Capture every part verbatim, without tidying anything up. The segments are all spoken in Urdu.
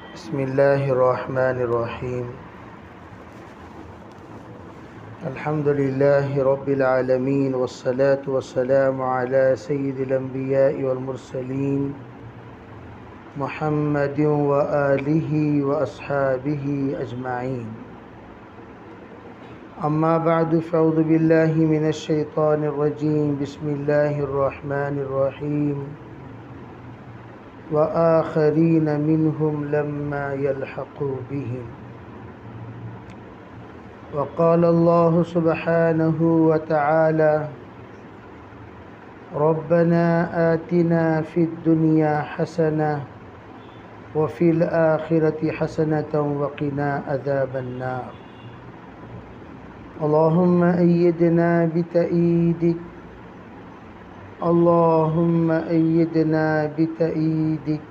بسم اللہ الرحمن الرحیم الحمد للہ رب العالمین والصلاة والسلام علی سید الانبیاء والمرسلین محمد وآلہ واصحابہ اجمعین اما بعد فاعوذ باللہ من الشیطان الرجیم بسم اللہ الرحمن الرحیم وآخرین منہم لما یلحقوا بہم وقال اللہ سبحانہ وتعالی ربنا آتنا فی الدنیا حسنہ وفی الآخرۃ حسنۃ وقنا عذاب النار اللہم ایدنا بتأییدک اللہم ایدنا بتأییدک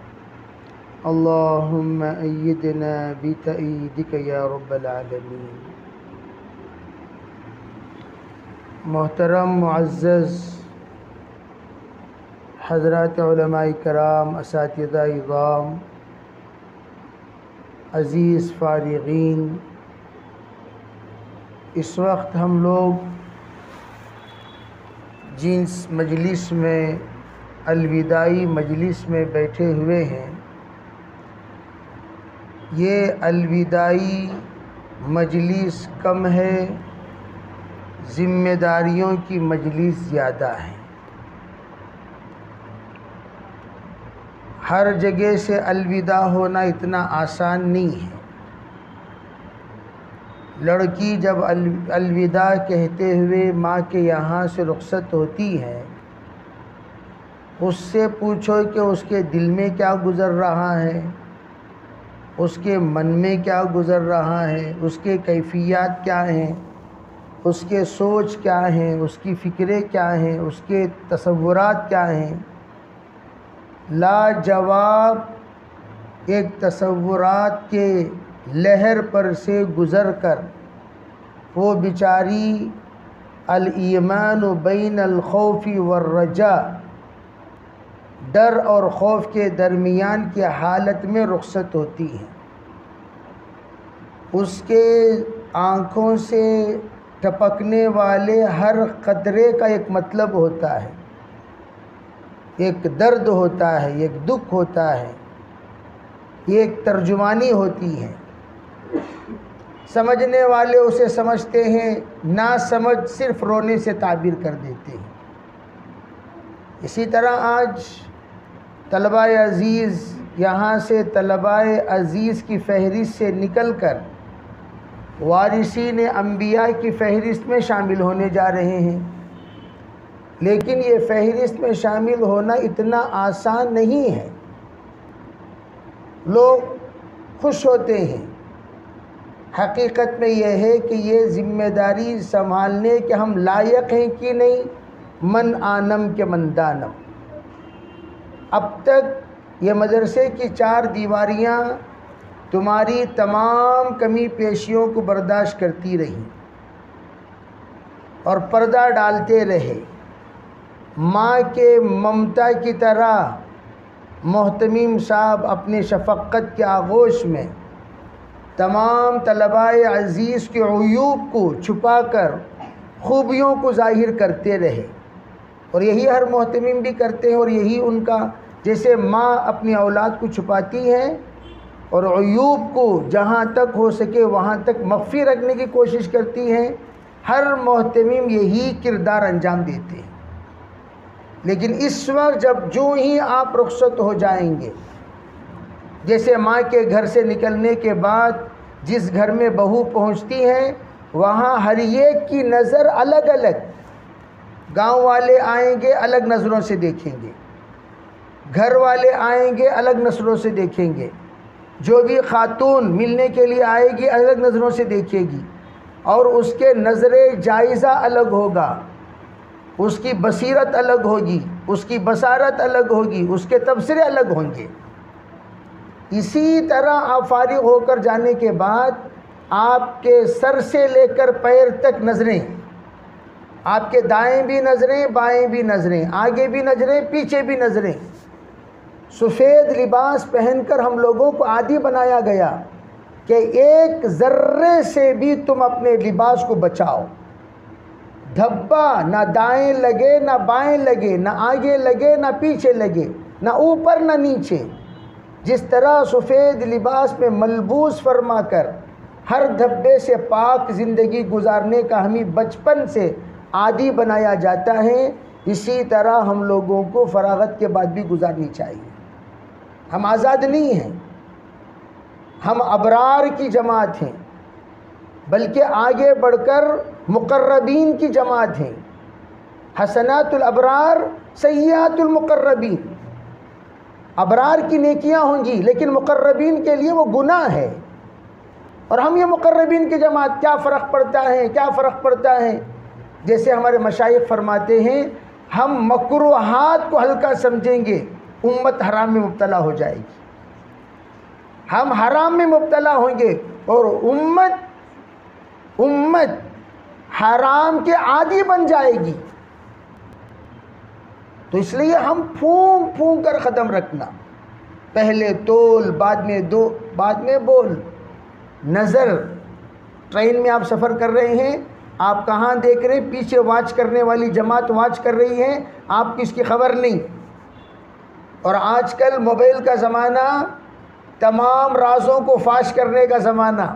اللہم ایدنا بتأییدک یا رب العالمین۔ محترم معزز حضرات علماء کرام، اساتذہ اعظام، عزیز فارغین، اس وقت ہم لوگ جس مجلس میں الوداعی مجلس میں بیٹھے ہوئے ہیں، یہ الوداعی مجلس کم ہے، ذمہ داریوں کی مجلس زیادہ ہے۔ ہر جگہ سے الوداع ہونا اتنا آسان نہیں ہے۔ لڑکی جب الوداع کہتے ہوئے ماں کے یہاں سے رخصت ہوتی ہے، اس سے پوچھو کہ اس کے دل میں کیا گزر رہا ہے، اس کے من میں کیا گزر رہا ہے، اس کے کیفیات کیا ہیں، اس کے سوچ کیا ہیں، اس کی فکریں کیا ہیں، اس کے تصورات کیا ہیں۔ لاجواب ایک تصورات کے لہر پر سے گزر کر وہ بیچاری الایمان بین الخوف والرجاء، ڈر اور خوف کے درمیان کی حالت میں رخصت ہوتی ہے۔ اس کے آنکھوں سے ٹپکنے والے ہر قطرے کا ایک مطلب ہوتا ہے، ایک درد ہوتا ہے، ایک دکھ ہوتا ہے، ایک ترجمانی ہوتی ہے۔ سمجھنے والے اسے سمجھتے ہیں، نہ سمجھ صرف رونے سے تعبیر کر دیتے ہیں۔ اسی طرح آج طلباء عزیز یہاں سے طلباء عزیز کی فہرست سے نکل کر وارثین انبیاء کی فہرست میں شامل ہونے جا رہے ہیں، لیکن یہ فہرست میں شامل ہونا اتنا آسان نہیں ہے۔ لوگ خوش ہوتے ہیں، حقیقت میں یہ ہے کہ یہ ذمہ داری سنبھالنے کے ہم لائق ہیں کہ نہیں، من آنم کے من دانم۔ اب تک یہ مدرسے کی چار دیواریاں تمہاری تمام کمی پیشیوں کو برداشت کرتی رہیں اور پردہ ڈالتے رہے۔ ماں کے ممتا کی طرح محتمم صاحب اپنی شفقت کے آغوش میں تمام طلباء عزیز کے عیوب کو چھپا کر خوبیوں کو ظاہر کرتے رہے، اور یہی ہر محتمم بھی کرتے ہیں، اور یہی ان کا، جیسے ماں اپنی اولاد کو چھپاتی ہے اور عیوب کو جہاں تک ہو سکے وہاں تک مخفی رکھنے کی کوشش کرتی ہیں، ہر محتمم یہی کردار انجام دیتے ہیں۔ لیکن اس وقت جب جو ہی آپ رخصت ہو جائیں گے، جیسے ماں کے گھر سے نکلنے کے بعد جس گھر میں بہو پہنچتی ہے، وہاں ہر ایک کی نظر الگ الگ، گاؤں والے آئیں گے الگ نظروں سے دیکھیں گے، گھر والے آئیں گے الگ نظروں سے دیکھیں گے، جو بھی خاتون ملنے کے لیے آئے گی الگ نظروں سے دیکھے گی، اور اس کے نظر جائزہ الگ ہوگا، اس کی بصیرت الگ ہوگی، اس کی بصارت الگ ہوگی، اس کے تبصرے الگ ہوں گے۔ اسی طرح آپ فارغ ہو کر جانے کے بعد آپ کے سر سے لے کر پیر تک نظریں، آپ کے دائیں بھی نظریں، بائیں بھی نظریں، آگے بھی نظریں، پیچھے بھی نظریں، سفید لباس پہن کر ہم لوگوں کو عادی بنایا گیا کہ ایک ذرے سے بھی تم اپنے لباس کو بچاؤ. دھبا نہ دائیں لگے نہ بائیں لگے، نہ آگے لگے نہ پیچھے لگے، نہ اوپر نہ نیچے. جس طرح سفید لباس میں ملبوس فرما کر ہر دھبے سے پاک زندگی گزارنے کا ہمیں بچپن سے عادی بنایا جاتا ہے، اسی طرح ہم لوگوں کو فراغت کے بعد بھی گزارنی چاہیے. ہم آزاد نہیں ہیں، ہم ابرار کی جماعت ہیں، بلکہ آگے بڑھ کر مقربین کی جماعت ہیں. حسنات الابرار سیئات المقربین. ابرار کی نیکیاں ہوں گی لیکن مقربین کے لیے وہ گناہ ہے. اور ہم یہ مقربین کی جماعت، کیا فرق پڑتا ہے کیا فرق پڑتا ہے جیسے ہمارے مشائخ فرماتے ہیں، ہم مکروہات کو ہلکا سمجھیں گے، امت حرام میں مبتلا ہو جائے گی. ہم حرام میں مبتلا ہوں گے اور امت امت حرام کے عادی بن جائے گی. تو اس لیے ہم پھونک پھونک کر قدم رکھنا، پہلے تول بعد میں دو بعد میں بول. نظر، ٹرین میں آپ سفر کر رہے ہیں، آپ کہاں دیکھ رہے ہیں؟ پیچھے واچ کرنے والی جماعت واچ کر رہی ہے، آپ کی اس کی خبر نہیں. اور آج کل موبائل کا زمانہ، تمام رازوں کو فاش کرنے کا زمانہ.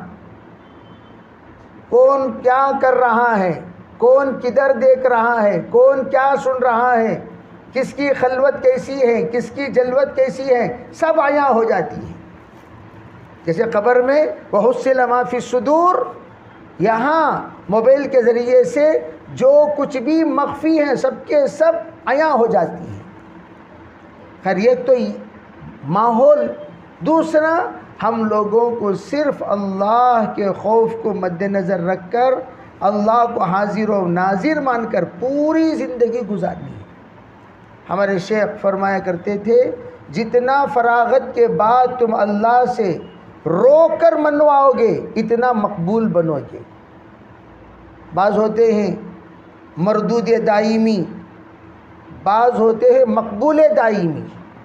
کون کیا کر رہا ہے، کون کدھر دیکھ رہا ہے، کون کیا سن رہا ہے، کس کی خلوت کیسی ہے، کس کی جلوت کیسی ہے، سب عیاں ہو جاتی ہے. جیسے قبر میں وَحُصِّلَ مَا فِي الصُّدُورِ، یہاں موبائل کے ذریعے سے جو کچھ بھی مخفی ہیں سب کے سب عیاں ہو جاتی ہیں. خیر یہ تو ماحول. دوسرا، ہم لوگوں کو صرف اللہ کے خوف کو مد نظر رکھ کر اللہ کو حاضر و ناظر مان کر پوری زندگی گزارنی ہے. ہمارے شیخ فرمایا کرتے تھے، جتنا فراغت کے بعد تم اللہ سے رو کر منواؤ گے اتنا مقبول بنو گے. بعض ہوتے ہیں مردود دائمی، بعض ہوتے ہیں مقبول دائمی.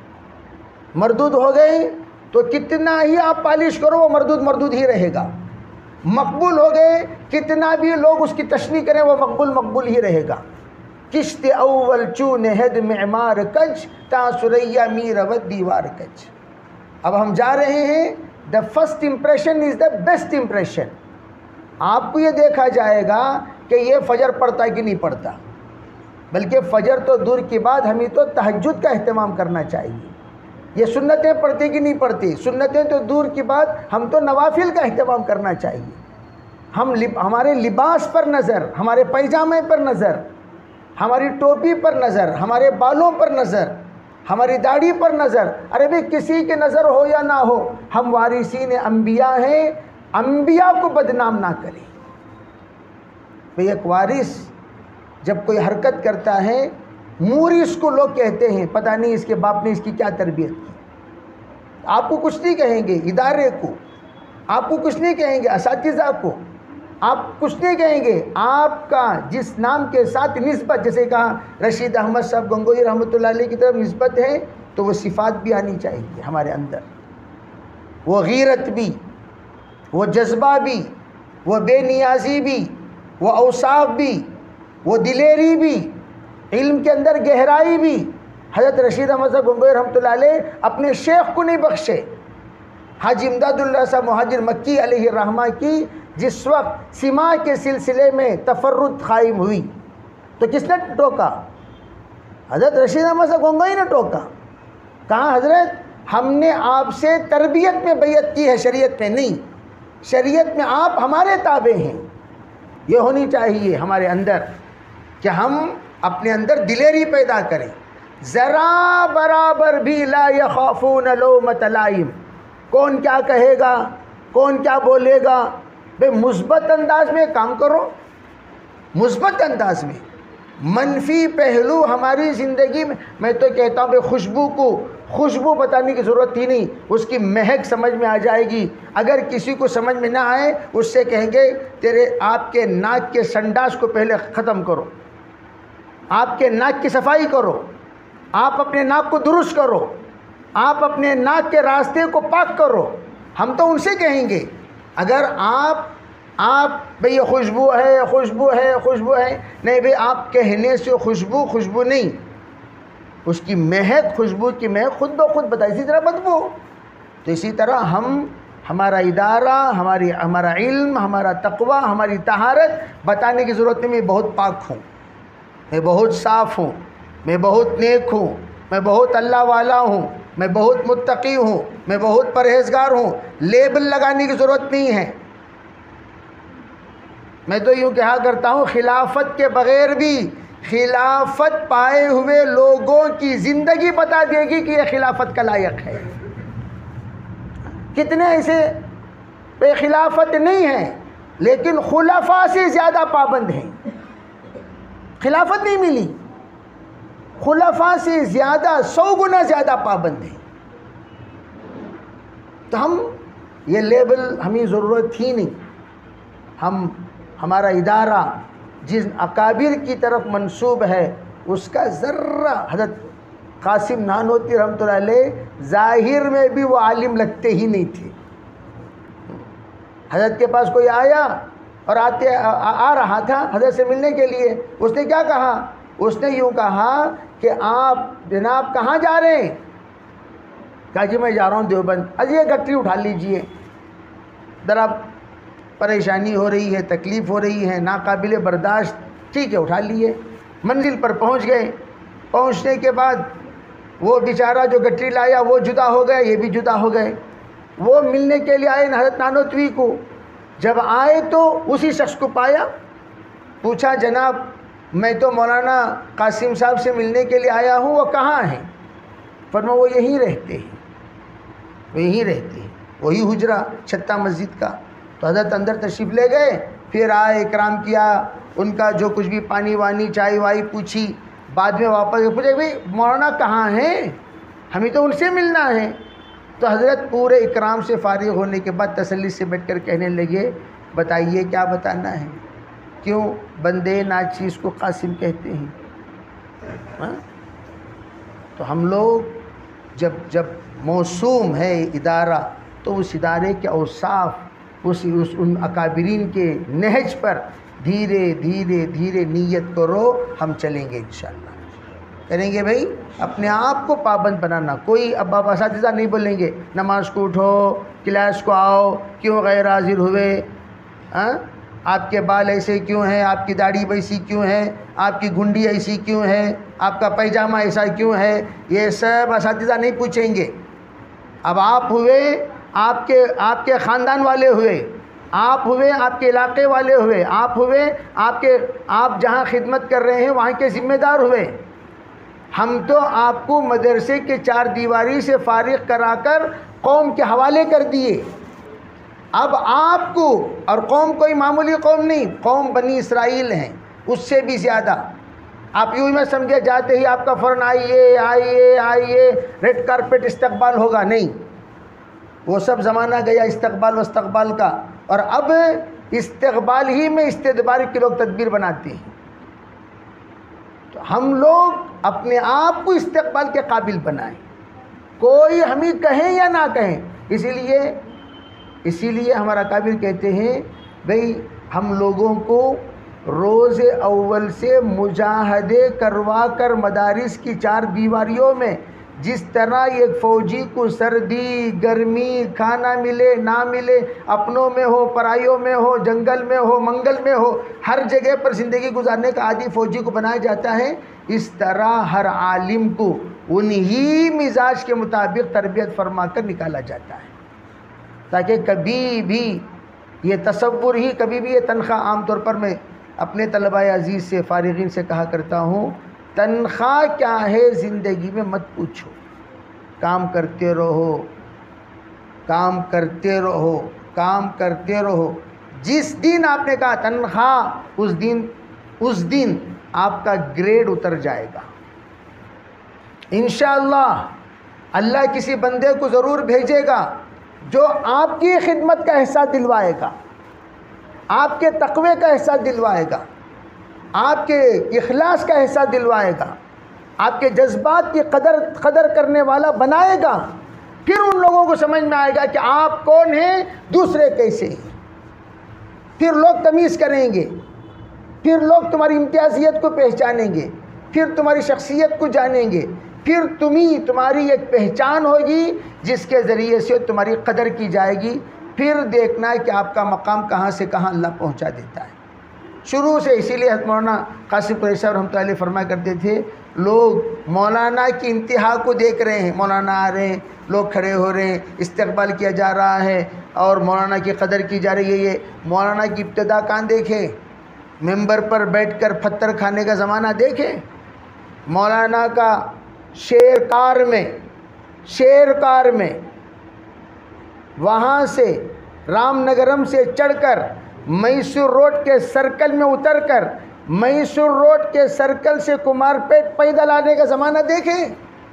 مردود ہو گئے تو کتنا ہی آپ پالش کرو وہ مردود مردود ہی رہے گا. مقبول ہو گئے کتنا بھی لوگ اس کی تشریح کریں وہ مقبول مقبول ہی رہے گا. کشت اول چون ہد معمار کج تا سریا میر ود دیوار کج. اب ہم جا رہے ہیں، the first impression is the best impression. آپ کو یہ دیکھا جائے گا کہ یہ فجر پڑھتا ہے کہ نہیں پڑھتا، بلکہ فجر تو دور کی بات، ہمیں تو تہجد کا اہتمام کرنا چاہیے. یہ سنتیں پڑھتے کہ نہیں پڑھتے، سنتیں تو دور کی بات، ہم تو نوافل کا اہتمام کرنا چاہیے. ہم ہمارے لباس پر نظر، ہمارے پیجامے پر نظر، ہماری ٹوپی پر نظر، ہمارے بالوں پر نظر، ہماری داڑھی پر نظر. ارے بھئی کسی کی نظر ہو یا نہ ہو، ہم وارثین انبیاء ہیں، انبیاء کو بدنام نہ کریں. بھئی ایک وارث جب کوئی حرکت کرتا ہے، مورث کو لوگ کہتے ہیں، پتہ نہیں اس کے باپ نے اس کی کیا تربیت کی. آپ کو کچھ نہیں کہیں گے ادارے کو، آپ کو کچھ نہیں کہیں گے اساتذہ کو، آپ کچھ نہیں کہیں گے. آپ کا جس نام کے ساتھ نسبت، جیسے کہا رشید احمد صاحب گنگوئی رحمۃ اللہ علیہ کی طرف نسبت ہے، تو وہ صفات بھی آنی چاہیے ہمارے اندر. وہ غیرت بھی، وہ جذبہ بھی، وہ بے نیازی بھی، وہ اوصاف بھی، وہ دلیری بھی، علم کے اندر گہرائی بھی. حضرت رشید احمد صاحب گنگوئی رحمۃ اللہ علیہ اپنے شیخ کو نہیں بخشے. حاجی امداد اللہ صاحب مہاجر مکی علیہ الرحمہ کی جس وقت سماع کے سلسلے میں تفرد قائم ہوئی تو کس نے ٹوکا؟ حضرت رشید احمد صاحب گنگوئی نے ٹوکا. کہا حضرت ہم نے آپ سے تربیت میں بیعت کی ہے، شریعت میں نہیں. شریعت میں آپ ہمارے تابع ہیں. یہ ہونی چاہیے ہمارے اندر کہ ہم اپنے اندر دلیری پیدا کریں. ذرا برابر بھی لا یخافون لومۃ لائم. کون کیا کہے گا، کون کیا بولے گا. بے مثبت انداز میں کام کرو، مثبت انداز میں. منفی پہلو ہماری زندگی میں، میں تو کہتا ہوں بے خوشبو کو خوشبو بتانے کی ضرورت ہی نہیں، اس کی مہک سمجھ میں آ جائے گی. اگر کسی کو سمجھ میں نہ آئے اس سے کہیں گے تیرے آپ کے ناک کے سنڈاس کو پہلے ختم کرو، آپ کے ناک کی صفائی کرو، آپ اپنے ناک کو درست کرو. آپ اپنے ناک کے راستے کو پاک کرو. ہم تو ان سے کہیں گے اگر آپ آپ بھئی یہ خوشبو ہے خوشبو ہے خوشبو ہے نہیں بھئی آپ کہنے سے خوشبو خوشبو نہیں, اس کی مہک خوشبو کی مہک خود بخود بتا. اسی طرح بدبو, تو اسی طرح ہم ہمارا ادارہ ہماری ہمارا علم ہمارا تقوی ہماری طہارت بتانے کی ضرورت نہیں. میں بہت پاک ہوں, میں بہت صاف ہوں, میں بہت نیک ہوں, میں بہت اللہ والا ہوں, میں بہت متقی ہوں, میں بہت پرہیزگار ہوں. لیبل لگانے کی ضرورت نہیں ہے. میں تو یوں کہا کرتا ہوں خلافت کے بغیر بھی خلافت پائے ہوئے لوگوں کی زندگی بتا دے گی کہ یہ خلافت کا لائق ہے. کتنے ایسے بے خلافت نہیں ہیں لیکن خلفاء سے زیادہ پابند ہیں. خلافت نہیں ملی, خلفاء سے زیادہ سو گنا زیادہ پابند ہیں. تو ہم یہ لیبل ہمیں ضرورت ہی نہیں. ہم ہمارا ادارہ جس اکابر کی طرف منسوب ہے اس کا ذرہ, حضرت قاسم نانوتوی رحمۃ اللہ علیہ ظاہر میں بھی وہ عالم لگتے ہی نہیں تھے. حضرت کے پاس کوئی آیا اور آتے آ رہا تھا حضرت سے ملنے کے لیے, اس نے کیا کہا؟ اس نے یوں کہا کہ آپ جناب کہاں جا رہے ہیں؟ کہا جی میں جا رہا ہوں دیوبند. اجی یہ گٹری اٹھا لیجئے, ذرا پریشانی ہو رہی ہے, تکلیف ہو رہی ہے, ناقابل برداشت. ٹھیک ہے اٹھا لیے. منزل پر پہنچ گئے. پہنچنے کے بعد وہ بیچارہ جو گٹری لایا وہ جدا ہو گیا, یہ بھی جدا ہو گئے. وہ ملنے کے لیے آئے حضرت نانوتوی کو. جب آئے تو اسی شخص کو پایا. پوچھا جناب میں تو مولانا قاسم صاحب سے ملنے کے لیے آیا ہوں, وہ کہاں ہیں؟ فرمایا وہ یہیں رہتے ہیں, وہ یہیں رہتے ہیں, وہی حجرہ چھتا مسجد کا. تو حضرت اندر تشریف لے گئے, پھر آئے اکرام کیا, ان کا جو کچھ بھی پانی وانی چائے وائی پوچھی. بعد میں واپس پوچھے بھئی مولانا کہاں ہیں, ہمیں تو ان سے ملنا ہے. تو حضرت پورے اکرام سے فارغ ہونے کے بعد تسلی سے بیٹھ کر کہنے لگے بتائیے کیا بتانا ہے, کیوں بندے ناچیز کو قاسم کہتے ہیں؟ ہاں؟ تو ہم لوگ جب جب موسوم ہے ادارہ تو اس ادارے کے اوصاف اس اس ان اکابرین کے نہج پر دھیرے دھیرے دھیرے نیت کرو, ہم چلیں گے انشاءاللہ. کریں گے بھائی اپنے آپ کو پابند بنانا. کوئی اب آپ اساتذہ نہیں بولیں گے نماز کو اٹھو, کلاس کو آؤ, کیوں غیر حاضر ہوئے, ہاں آپ کے بال ایسے کیوں ہیں, آپ کی داڑھی ویسی کیوں ہے, آپ کی گھنڈی ایسی کیوں ہے, آپ کا پیجامہ ایسا کیوں ہے. یہ سب اساتذہ نہیں پوچھیں گے. اب آپ ہوئے, آپ کے آپ کے خاندان والے ہوئے, آپ ہوئے آپ کے علاقے والے ہوئے, آپ ہوئے آپ کے آپ جہاں خدمت کر رہے ہیں وہاں کے ذمہ دار ہوئے. ہم تو آپ کو مدرسے کے چار دیواری سے فارغ کرا کر قوم کے حوالے کر دیے. اب آپ کو, اور قوم کوئی معمولی قوم نہیں, قوم بنی اسرائیل ہیں, اس سے بھی زیادہ. آپ یوں ہی میں سمجھے جاتے ہی آپ کا فوراً آئیے آئیے آئیے ریڈ کارپیٹ استقبال ہوگا, نہیں. وہ سب زمانہ گیا استقبال و استقبال کا, اور اب استقبال ہی میں استدبار کے لوگ تدبیر بناتے ہیں. تو ہم لوگ اپنے آپ کو استقبال کے قابل بنائیں, کوئی ہمیں کہیں یا نہ کہیں. اسی لیے اسی لیے ہمارا قابل کہتے ہیں بھئی ہم لوگوں کو روز اول سے مجاہدے کروا کر مدارس کی چار دیواریوں میں جس طرح ایک فوجی کو سردی گرمی کھانا ملے نہ ملے, اپنوں میں ہو پرائیوں میں ہو جنگل میں ہو منگل میں ہو, ہر جگہ پر زندگی گزارنے کا عادی فوجی کو بنایا جاتا ہے, اس طرح ہر عالم کو انہی مزاج کے مطابق تربیت فرما کر نکالا جاتا ہے, تاکہ کبھی بھی یہ تصور ہی کبھی بھی یہ تنخواہ. عام طور پر میں اپنے طلباء عزیز سے فارغین سے کہا کرتا ہوں تنخواہ کیا ہے زندگی میں مت پوچھو, کام کرتے رہو کام کرتے رہو کام کرتے رہو. جس دن آپ نے کہا تنخواہ, اس دن اس دن آپ کا گریڈ اتر جائے گا انشاءاللہ. اللہ کسی بندے کو ضرور بھیجے گا جو آپ کی خدمت کا احساس دلوائے گا, آپ کے تقوی کا احساس دلوائے گا, آپ کے اخلاص کا احساس دلوائے گا. آپ کے جذبات کی قدر قدر کرنے والا بنائے گا. پھر ان لوگوں کو سمجھ میں آئے گا کہ آپ کون ہیں, دوسرے کیسے ہیں. پھر لوگ تمیز کریں گے, پھر لوگ تمہاری امتیازیت کو پہچانیں گے, پھر تمہاری شخصیت کو جانیں گے, پھر تمہیں تمہاری ایک پہچان ہوگی جس کے ذریعے سے تمہاری قدر کی جائے گی. پھر دیکھنا ہے کہ آپ کا مقام کہاں سے کہاں اللہ پہنچا دیتا ہے. شروع سے اسی لیے حضرت مولانا قاسم قریشی صاحب رحمۃ اللہ علیہ فرمایا کرتے تھے, لوگ مولانا کی انتہا کو دیکھ رہے ہیں, مولانا آ رہے ہیں, لوگ کھڑے ہو رہے ہیں, استقبال کیا جا رہا ہے اور مولانا کی قدر کی جا رہی ہے. یہ مولانا کی ابتدا کہاں دیکھیں, ممبر پر بیٹھ کر پتھر کھانے کا زمانہ دیکھیں. مولانا کا شیر کار میں شیر کار میں وہاں سے رام نگرم سے چڑھ کر میسور روڈ کے سرکل میں اتر کر میسور روڈ کے سرکل سے کمار پیٹ پیدل آنے کا زمانہ دیکھیں,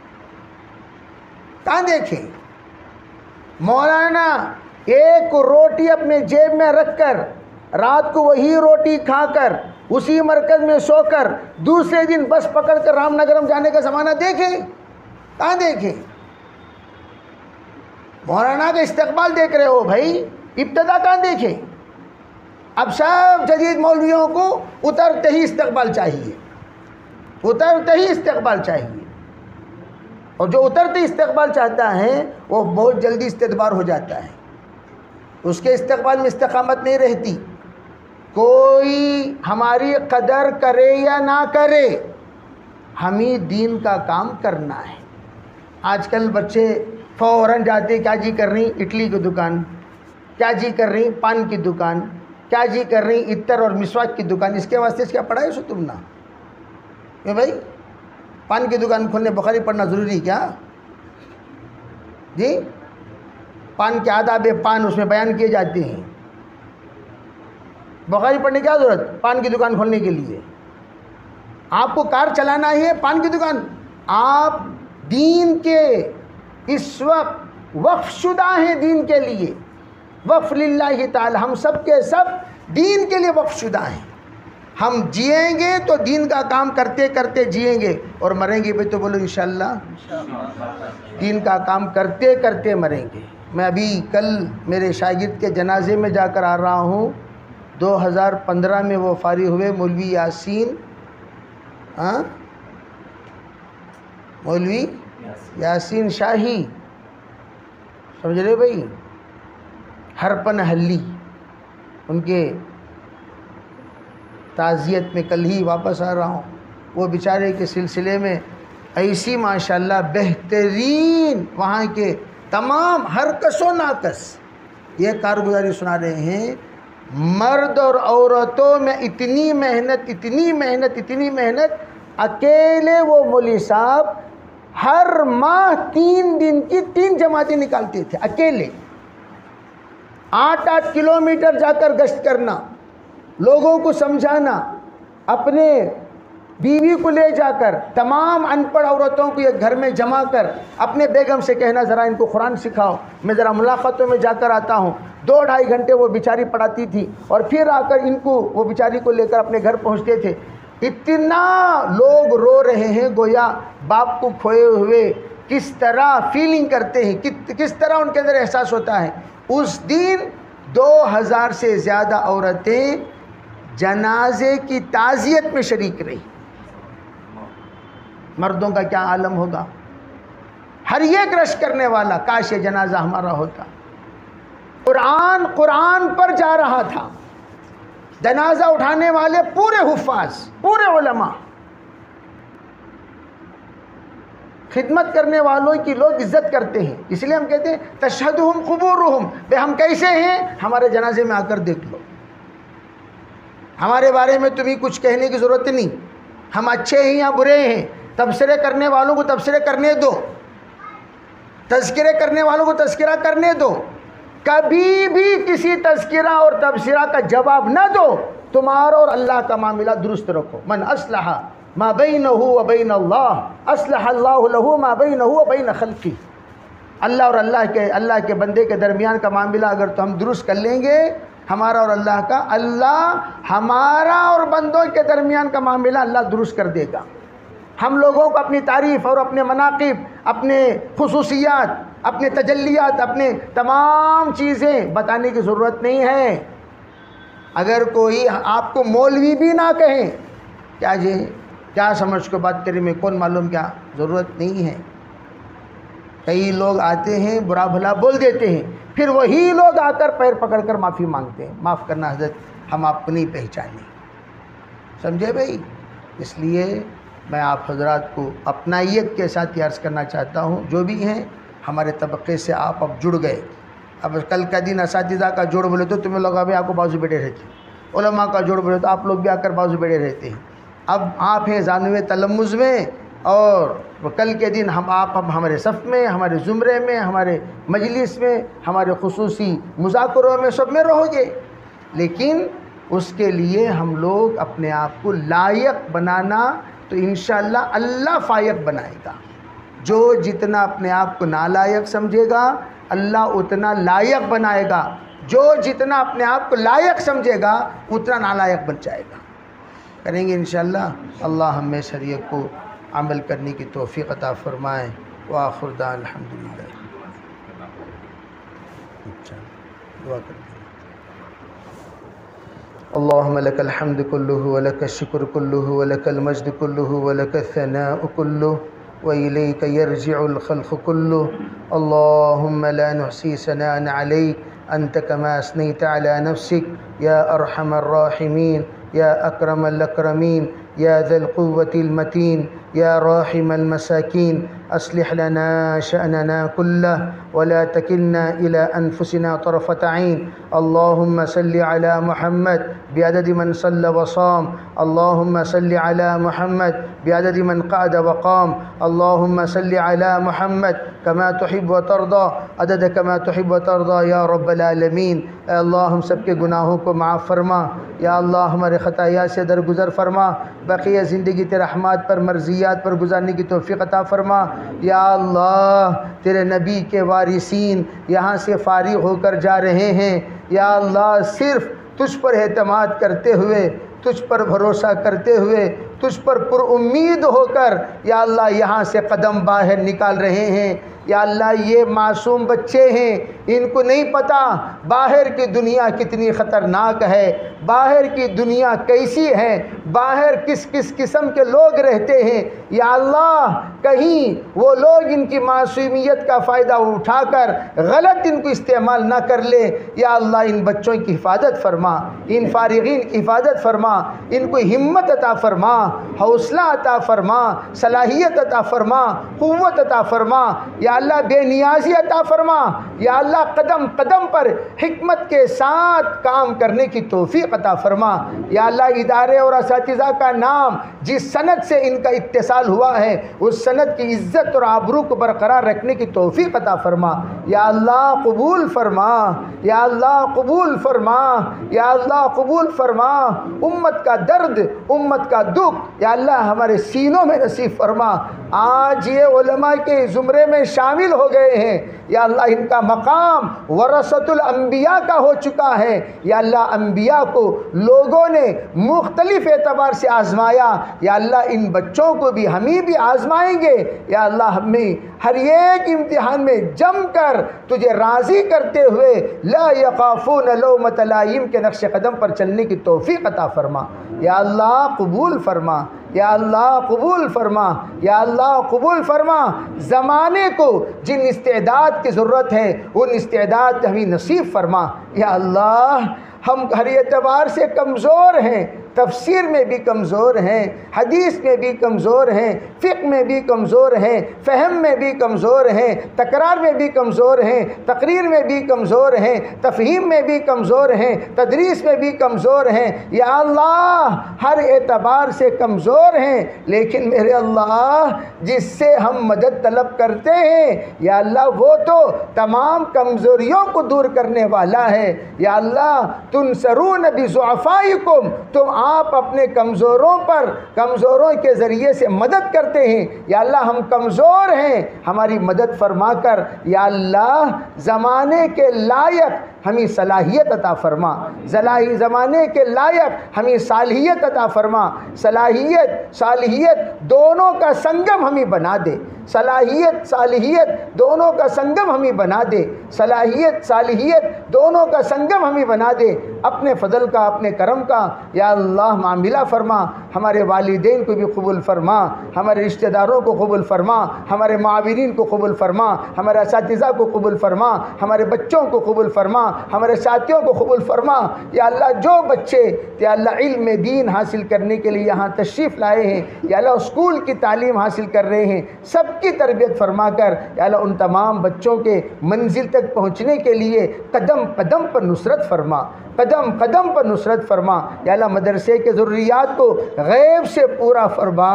کہاں دیکھیں. مولانا ایک روٹی اپنے جیب میں رکھ کر رات کو وہی روٹی کھا کر اسی مرکز میں سو کر دوسرے دن بس پکڑ کر رام نگرم جانے کا زمانہ دیکھیں, کہاں دیکھیں. مولانا کا استقبال دیکھ رہے ہو بھائی, ابتدا کہاں دیکھیں. اب سب جدید مولویوں کو اترتے ہی استقبال چاہیے, اترتے ہی استقبال چاہیے. اور جو اترتے استقبال چاہتا ہے وہ بہت جلدی استدبار ہو جاتا ہے, اس کے استقبال میں استقامت نہیں رہتی. کوئی ہماری قدر کرے یا نہ کرے, ہمیں دین کا کام کرنا ہے. آج کل بچے فوراً جاتے, کیا جی کر رہی اڈلی کی دکان, کیا جی کر رہی پان کی دکان, کیا جی کر رہی عطر اور مسواک کی دکان. اس کے واسطے کیا پڑھا ہے سو تم نا کہ بھائی پان کی دکان کھولنے بخاری پڑھنا ضروری کیا جی؟ پان کے آداب پان اس میں بیان کیے جاتے ہیں, بخاری پڑھنے کی کیا ضرورت پان کی دکان کھولنے کے لیے؟ آپ کو کار چلانا ہی ہے, پان کی دکان. آپ دین کے اس وقت وقف شدہ ہیں, دین کے لیے وقف للہ تعالی. ہم سب کے سب دین کے لیے وقف شدہ ہیں. ہم جئیں گے تو دین کا کام کرتے کرتے جئیں گے, اور مریں گے بھی تو بولو انشاءاللہ دین کا کام کرتے کرتے مریں گے. میں ابھی کل میرے شاگرد کے جنازے میں جا کر آ رہا ہوں. دو ہزار پندرہ میں وہ فارغ ہوئے, مولوی یاسین, ہاں مولوی یاسین شاہی, سمجھ رہے بھائی, ہرپن حلی. ان کے تعزیت میں کل ہی واپس آ رہا ہوں. وہ بیچارے کے سلسلے میں ایسی ماشاءاللہ بہترین وہاں کے تمام ہر کس و ناکس یہ کارگزاری سنا رہے ہیں. مرد اور عورتوں میں اتنی محنت اتنی محنت اتنی محنت اکیلے وہ مولوی صاحب ہر ماہ تین دن کی تین جماعتیں نکالتے تھے اکیلے. آٹھ آٹھ کلومیٹر جا کر گشت کرنا, لوگوں کو سمجھانا, اپنے بیوی کو لے جا کر تمام ان پڑھ عورتوں کو ایک گھر میں جمع کر اپنے بیگم سے کہنا ذرا ان کو قرآن سکھاؤ, میں ذرا ملاقاتوں میں جا کر آتا ہوں. دو ڈھائی گھنٹے وہ بیچاری پڑھاتی تھی اور پھر آ کر ان کو وہ بیچاری کو لے کر اپنے گھر پہنچتے تھے. اتنا لوگ رو رہے ہیں گویا باپ کو کھوئے ہوئے کس طرح فیلنگ کرتے ہیں, کس طرح ان کے اندر احساس ہوتا ہے. اس دن دو ہزار سے زیادہ عورتیں جنازے کی تعزیت میں شریک رہی. مردوں کا کیا عالم ہوگا. ہر ایک رش کرنے والا, کاش یہ جنازہ ہمارا ہوتا. قرآن قرآن پر جا رہا تھا. جنازہ اٹھانے والے پورے حفاظ, پورے علماء, خدمت کرنے والوں کی لوگ عزت کرتے ہیں. اس لیے ہم کہتے ہیں تشہدہم قبورہم, بے ہم کیسے ہیں ہمارے جنازے میں آ کر دیکھ لو. ہمارے بارے میں تمہیں کچھ کہنے کی ضرورت نہیں, ہم اچھے ہیں یا برے ہیں. تبصرے کرنے والوں کو تبصرے کرنے دو, تذکرے کرنے والوں کو تذکرہ کرنے دو. کبھی بھی کسی تذکرہ اور تبصرہ کا جواب نہ دو. تمہارا اور اللہ کا معاملہ درست رکھو. من اصلح ما بینہ و بین اللہ اصلح اللہ لہ ما بینہ و بین خلقہ. اللہ اور اللہ کے اللہ کے بندے کے درمیان کا معاملہ اگر تو ہم درست کر لیں گے, ہمارا اور اللہ کا, اللہ ہمارا اور بندوں کے درمیان کا معاملہ اللہ درست کر دے گا. ہم لوگوں کو اپنی تعریف اور اپنے مناقب، اپنے خصوصیات، اپنے تجلیات، اپنے تمام چیزیں بتانے کی ضرورت نہیں ہے۔ اگر کوئی آپ کو مولوی بھی نہ کہیں، کیا جی کیا سمجھ کو بات کرے میں کون معلوم، کیا ضرورت نہیں ہے۔ کئی لوگ آتے ہیں برا بھلا بول دیتے ہیں، پھر وہی لوگ آ کر پیر پکڑ کر معافی مانگتے ہیں، معاف کرنا حضرت ہم آپ کو نہیں پہچانے، سمجھے بھائی؟ اس لیے میں آپ حضرات کو اپنائیت کے ساتھ یہ عرض کرنا چاہتا ہوں، جو بھی ہیں ہمارے طبقے سے آپ اب جڑ گئے۔ اب کل کا دن اساتذہ کا جوڑ بولے تو تمہیں لوگ ابھی آپ کو بازو بیٹھے رہتے ہیں، علماء کا جوڑ بولے تو آپ لوگ بھی آ کر بازو بیٹھے رہتے ہیں۔ اب آپ ہیں زانوے تلمذ میں، اور کل کے دن ہم آپ اب ہمارے صف میں، ہمارے زمرے میں، ہمارے مجلس میں، ہمارے خصوصی مذاکروں میں، سب میں رہو گے۔ لیکن اس کے لیے ہم لوگ اپنے آپ کو لائق بنانا، تو انشاءاللہ اللہ فائق بنائے گا۔ جو جتنا اپنے آپ کو نالائق سمجھے گا، اللہ اتنا لائق بنائے گا۔ جو جتنا اپنے آپ کو لائق سمجھے گا، اتنا نالائق بن جائے گا۔ کریں گے انشاءاللہ۔ اللہ ہمیں شریعت کو عمل کرنے کی توفیق عطا فرمائے۔ وآخر دعوانا الحمدللہ۔ دعا کریں۔ اللهم لك الحمد كله ولك الشكر كله ولك المجد كله ولك الثناء كله وإليك يرجع الخلق كله. اللهم لا نحصي ثناء عليك أنت كما أثنيت على نفسك يا أرحم الراحمين يا أكرم الأكرمين يا ذا القوة المتين يا راحم المساكين. أصلح لنا شأننا كله ولا تكلنا إلى أنفسنا طرفة عين. اللهم صل على محمد بعدد من صلى وصام. اللهم صل على محمد بعدد من قعد وقام. اللهم صل على محمد كما تحب وترضى عدد كما تحب وترضى یا رب العالمین. اے اللہ ہم سب کے گناہوں کو معاف فرما. یا اللہ ہمارے خطایا سے درگزر فرما. بقیہ زندگی تیرے رحمات پر مرضیات پر گزارنے کی توفیق عطا فرما. یا اللہ تیرے نبی کے وارثین یہاں سے فارغ ہو کر جا رہے ہیں. یا اللہ صرف تجھ پر اعتماد کرتے ہوئے، تجھ پر بھروسہ کرتے ہوئے، تجھ پر پر امید ہو کر یا اللہ یہاں سے قدم باہر نکال رہے ہیں. یا اللہ یہ معصوم بچے ہیں، ان کو نہیں پتہ باہر کی دنیا کتنی خطرناک ہے، باہر کی دنیا کیسی ہے، باہر کس کس قسم کے لوگ رہتے ہیں. یا اللہ کہیں وہ لوگ ان کی معصومیت کا فائدہ اٹھا کر غلط ان کو استعمال نہ کر لے. یا اللہ ان بچوں کی حفاظت فرما، ان فارغین کی حفاظت فرما، ان کو ہمت عطا فرما، حوصلہ عطا فرما، صلاحیت عطا فرما، قوت عطا فرما. یا اللہ بے نیازی عطا فرما. یا اللہ قدم قدم پر حکمت کے ساتھ کام کرنے کی توفیق عطا فرما. یا اللہ ادارے اور اساتذہ کا نام جس سند سے ان کا اتصال ہوا ہے، اس سند کی عزت اور آبرو کو برقرار رکھنے کی توفیق عطا فرما. یا اللہ قبول فرما. یا اللہ قبول فرما. یا اللہ قبول فرما. امت کا درد، امت کا دکھ یا اللہ ہمارے سینوں میں نصیب فرما. آج یہ علماء کے زمرے میں شامل ہو گئے ہیں. یا اللہ ان کا مقام ورثۃ الانبیاء کا ہو چکا ہے. یا اللہ انبیاء کو لوگوں نے مختلف اعتبار سے آزمایا. یا اللہ ان بچوں کو بھی ہمیں بھی آزمائیں گے. یا اللہ ہمیں ہر ایک امتحان میں جم کر تجھے راضی کرتے ہوئے لا یخافون لومۃ لائم کے نقش قدم پر چلنے کی توفیق عطا فرما. یا اللہ قبول فرما. یا اللہ قبول فرما. یا اللہ قبول فرما. زمانے کو جن استعداد کی ضرورت ہے ان استعداد ہمیں نصیب فرما. یا اللہ ہم ہر اعتبار سے کمزور ہیں، تفسیر میں بھی کمزور ہیں، حدیث میں بھی کمزور ہیں، فقہ میں بھی کمزور ہیں، فہم میں بھی کمزور ہیں، تکرار میں بھی کمزور ہیں، تقریر میں بھی کمزور ہیں، تفہیم میں بھی کمزور ہیں، تدریس میں بھی کمزور ہیں. یا اللہ ہر اعتبار سے کمزور ہیں، لیکن میرے اللہ جس سے ہم مدد طلب کرتے ہیں یا اللہ وہ تو تمام کمزوریوں کو دور کرنے والا ہے. یا اللہ تنصرون بضعفائکم، تم آپ اپنے کمزوروں پر کمزوروں کے ذریعے سے مدد کرتے ہیں. یا اللہ ہم کمزور ہیں، ہماری مدد فرما کر یا اللہ زمانے کے لائق ہمیں صلاحیت عطا فرما، زلاحی زمانے کے لائق ہمیں صالحیت عطا فرما، صلاحیت صالحیت دونوں کا سنگم ہمیں بنا دے، صلاحیت صالحیت دونوں کا سنگم ہمیں بنا دے، صلاحیت صالحیت دونوں کا سنگم ہمیں بنا دے، اپنے فضل کا اپنے کرم کا یا اللہ معاملہ فرما، ہمارے والدین کو بھی قبول فرما، ہمارے رشتہ داروں کو قبول فرما، ہمارے معاونین کو قبول فرما، ہمارے اساتذہ کو قبول فرما، ہمارے بچوں کو قبول فرما، ہمارے ساتھیوں کو قبول فرما۔ یا اللہ جو بچے یا اللہ علم دین حاصل کرنے کے لیے یہاں تشریف لائے ہیں، یا اللہ اسکول کی تعلیم حاصل کر رہے ہیں، سب کی تربیت فرما کر یا اللہ ان تمام بچوں کے منزل تک پہنچنے کے لیے قدم قدم پر نصرت فرما، قدم قدم پر نصرت فرما۔ یا اللہ مدرسے کے ضروریات کو غیب سے پورا فرما،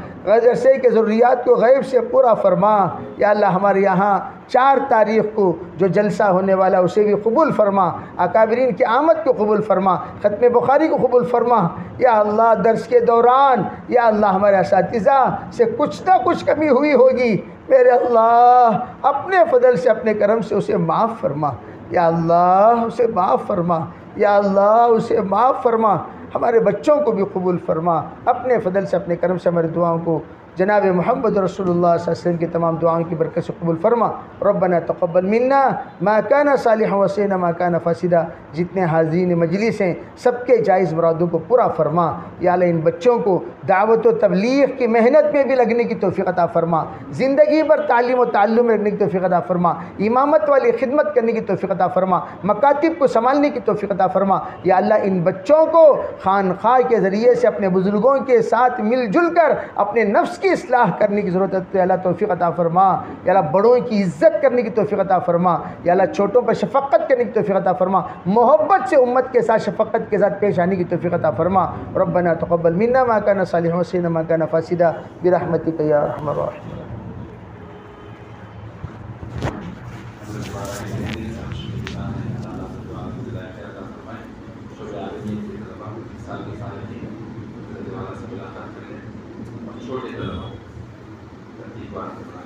مدرسے کے ضروریات کو غیب سے پورا فرما۔ یا اللہ ہمارے یہاں چار تاریخ کو جو جلسہ ہونے والا اسے بھی قبول فرما، اکابرین کی آمد کو قبول فرما، ختم بخاری کو قبول فرما۔ یا اللہ درس کے دوران یا اللہ ہمارے اساتذہ سے کچھ نہ کچھ کمی ہوئی ہوگی، میرے اللہ اپنے فضل سے اپنے کرم سے اسے معاف فرما، یا اللہ اسے معاف فرما، یا اللہ اسے معاف فرما۔ ہمارے بچوں کو بھی قبول فرما، اپنے فضل سے اپنے کرم سے ہماری دعاؤں کو جناب محمد رسول اللہ صلی اللہ علیہ وسلم کی تمام دعاؤں کی برکت سے قبول فرما۔ ربنا تقبل منا ما کان صالحا وسینا ما کان فاسدا۔ جتنے حاضرین مجلس ہیں سب کے جائز مرادوں کو پورا فرما۔ یا اللہ ان بچوں کو دعوت و تبلیغ کی محنت میں بھی لگنے کی توفیق عطا فرما، زندگی بھر تعلیم و تعلم میں لگنے کی توفیق عطا فرما، امامت والی خدمت کرنے کی توفیق عطا فرما، مکاتب کو سنبھالنے کی توفیق عطا فرما۔ یا اللہ ان بچوں کو خانقاہ کے ذریعے سے اپنے بزرگوں کے ساتھ مل جل کر اپنے نفس کی اصلاح کرنے کی ضرورت ہے، اللہ توفیق عطا فرما۔ یا اللہ بڑوں کی عزت کرنے کی توفیق عطا فرما، یا اللہ چھوٹوں پر شفقت کرنے کی توفیق عطا فرما، محبت سے امت کے ساتھ شفقت کے ساتھ پیش آنے کی توفیق عطا فرما۔ ربنا تقبل منا ما کان صالحا وسینا ما کان فاسدا برحمتک یا ارحم الراحمین۔ چھوٹے طلباء ترتیب